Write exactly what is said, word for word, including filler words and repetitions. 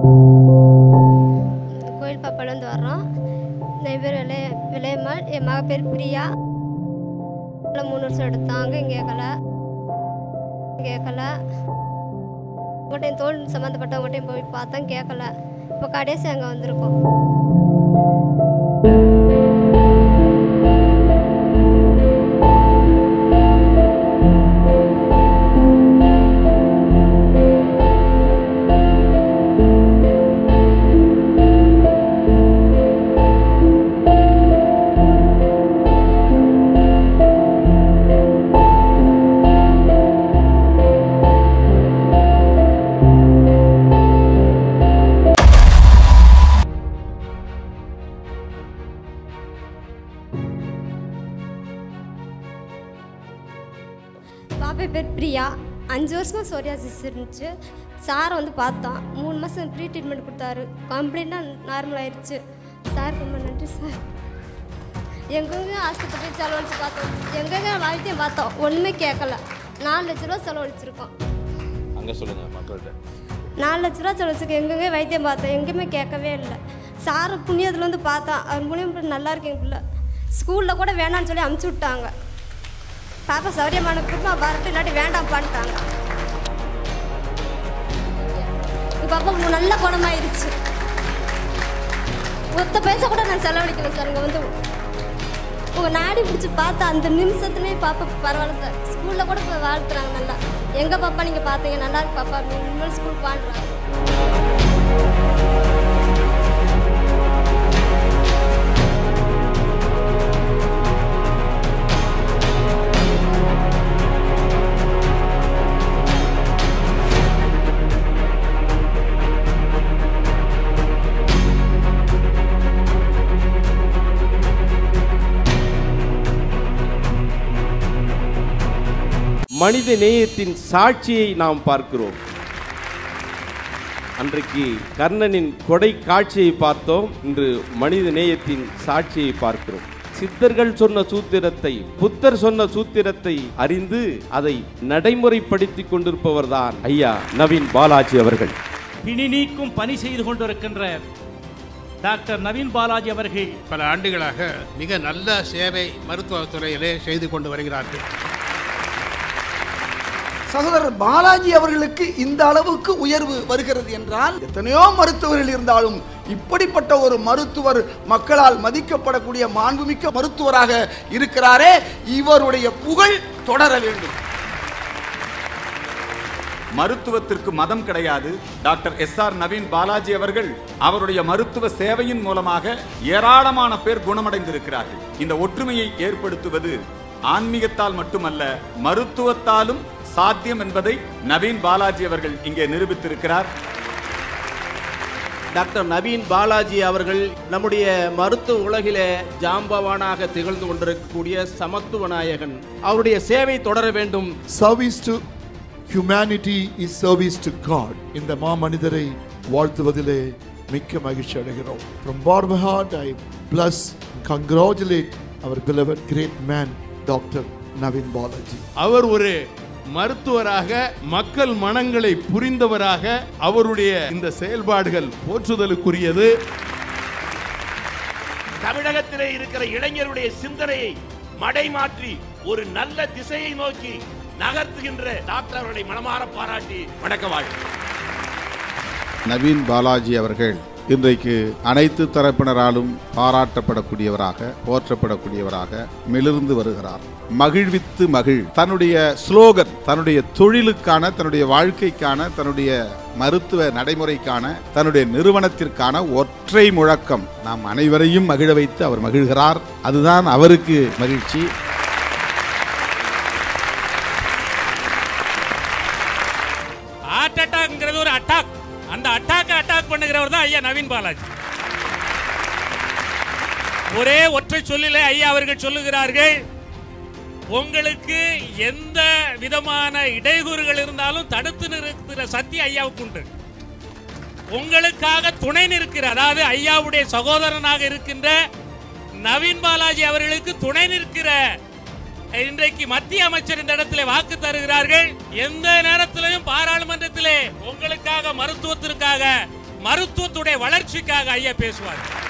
கோயில் பாப்பாலேருந்து வர்றோம். என் பேர் விளைய விளையம்மாள், என் மக பேர் பிரியா. மூணு வருஷம் எடுத்தாங்க, இங்கே கேட்கல கேட்கல உங்கள்கிட்டையும் தோல் சம்மந்தப்பட்டவங்கள்ட்டையும் போய் பார்த்தோம், கேட்கல. இப்போ கடைசி அங்கே வந்திருக்கோம். பாப்பா பேர் பிரியா. அஞ்சு வருஷமாக சோரியாசிஸ் இருந்துச்சு. சாரை வந்து பார்த்தோம். மூணு மாதம் ப்ரீ ட்ரீட்மெண்ட் கொடுத்தாரு. கம்ப்ளீட்டாக நார்மல் ஆயிடுச்சு. சார் ரொம்ப நன்றி சார். எங்கெங்கே ஆஸ்பத்திரி போய் செலவழிச்சு பார்த்தோம், எங்கெங்கே வாழ்க்கையும் பார்த்தோம், ஒன்றுமே கேட்கல. நாலு லட்ச ரூபா செலவழிச்சிருக்கோம். அங்கே சொல்லுங்கள் மக்கள்கிட்ட. நாலு லட்ச ரூபா செலவழிச்சிருக்கோம். எங்கெங்கே வைத்தியம் பார்த்தோம், எங்கேயுமே கேட்கவே இல்லை. சார் புண்ணியத்தில் வந்து பார்த்தா அவர் மூலியம் நல்லா இருக்கேன் பிள்ளை. ஸ்கூலில் கூட வேணான்னு சொல்லி அமுச்சு விட்டாங்க. பாப்பா சௌரியமான குடும்பமா வரட்டு, இல்லாட்டி வேண்டாம் பண்ணிட்டாங்க. பாப்பா நல்ல குணமாயிருச்சு. ஒத்த பைசா கூட நான் செலவழிக்கல சார். இங்கே வந்து உங்கள் நாடி பிடிச்சி பார்த்தா அந்த நிமிஷத்துலேயே பாப்பா பரவாயில்ல சார். ஸ்கூலில் கூட இப்போ வாழ்த்துறாங்க நல்லா. எங்கள் பாப்பா நீங்கள் பார்த்தீங்க நல்லா இருக்கு பாப்பா, இனிமேல் ஸ்கூலுக்கு வாழ்றாங்க. மனித நேயத்தின் சாட்சியை நாம் பார்க்கிறோம். அன்றைக்கு கர்ணனின் கொடை காட்சியை பார்த்தோம். இன்று மனித நேயத்தின் சாட்சியை பார்க்கிறோம். சித்தர்கள் சொன்ன சூத்திரத்தை, புத்தர் சொன்ன சூத்திரத்தை அறிந்து அதை நடைமுறைப்படுத்தி கொண்டிருப்பவர் தான் ஐயா நவீன் பாலாஜி அவர்கள். பிணி நீக்கும் பணி செய்து கொண்டிருக்கின்ற டாக்டர் நவீன் பாலாஜி அவர்கள் பல ஆண்டுகளாக மிக நல்ல சேவை மருத்துவத்துறையிலே செய்து கொண்டு வருகிறார்கள். சகோதரர் பாலாஜி அவர்களுக்கு இந்த அளவுக்கு உயர்வு வருகிறது என்றால், எத்தனையோ மருத்துவர்கள் இருந்தாலும் இப்படிப்பட்ட ஒரு மருத்துவர் மக்களால் மதிக்கப்படக்கூடிய மாண்புமிக்க மருத்துவராக இருக்கிறாரே, இவருடைய புகழ் தொடர வேண்டும். மருத்துவத்திற்கு மதம் கிடையாது. Doctor S R Naveen Balaji அவர்கள் அவருடைய மருத்துவ சேவையின் மூலமாக ஏராளமான பேர் குணமடைந்திருக்கிறார்கள். இந்த ஒற்றுமையை ஏற்படுத்துவது ஆன்மீகத்தால் மட்டுமல்ல, மருத்துவத்தாலும் சாத்தியம் என்பதை நவீன் பாலாஜி அவர்கள் இங்கே நிரூபித்திருக்கிறார். டாக்டர் நவீன் பாலாஜி அவர்கள் நம்முடைய மருத்துவ உலகிலே ஜாம்பவானாக திகழ்ந்து கொண்டிருக்கக்கூடிய சமத்துவ நாயகன். அவருடைய சேவை தொடர வேண்டும். Service to humanity is service to God. இந்த மாமனிதரை வாழ்த்துவதிலே மிக்க மகிழ்ச்சி அடைகிறோம். From bottom of heart I bless and congratulate our beloved great man Doctor Naveen Balaji. அவர் ஒரு மருத்துவராக, மக்கள் மனங்களை புரிந்தவராக, அவருடைய இந்த செயல்பாடுகள் போற்றுதலுக்குரியது. தமிழகத்திலே இருக்கிற இளைஞருடைய சிந்தனையை மடைமாற்றி ஒரு நல்ல திசையை நோக்கி நகர்த்துகின்ற டாக்டர் அவர்களை மனமாற பாராட்டி வணக்க வாழ்த்து. நவீன் பாலாஜி அவர்கள் இன்றைக்கு அனைத்து தரப்பினராலும் பாராட்டப்படக்கூடியவராக, போற்றப்படக்கூடியவராக மிளிர்ந்து வருகிறார். மகிழ்வித்து மகிழ் தன்னுடைய ஸ்லோகன், தன்னுடைய தொழிலுக்கான, தன்னுடைய வாழ்க்கைக்கான, தன்னுடைய மருத்துவ நடைமுறைக்கான, தன்னுடைய நிறுவனத்திற்கான ஒற்றை முழக்கம். நாம் அனைவரையும் மகிழ வைத்து அவர் மகிழ்கிறார். அதுதான் அவருக்கு மகிழ்ச்சி. ஹார்ட் அட்டாக்ங்கிறது ஒரு அட்டாக். அந்த அட்டாக் அட்டாக் பண்ணுகிறவர் தான் ஐயா நவீன் பாலாஜி. ஒரே ஒற்றை சொல்லிலே ஐயா அவர்கள் சொல்லுகிறார்கள், உங்களுக்கு எந்த விதமான இடையூறுகள் இருந்தாலும் தடுத்து நிறுத்துகிற சக்தி ஐயாவுக்கு உண்டு. உங்களுக்காக துணை நிற்கிற, அதாவது ஐயாவுடைய சகோதரனாக இருக்கின்ற நவீன் பாலாஜி அவர்களுக்கு துணை நிற்கிற இன்றைக்கு மத்திய அமைச்சர் இந்த இடத்திலே வாக்கு தருகிறார்கள். எந்த நேரத்திலும் பாராளுமன்றத்திலே உங்களுக்காக, மருத்துவத்திற்காக மருத்துவத்துடைய வளர்ச்சிக்காக ஐயா பேசுவார்.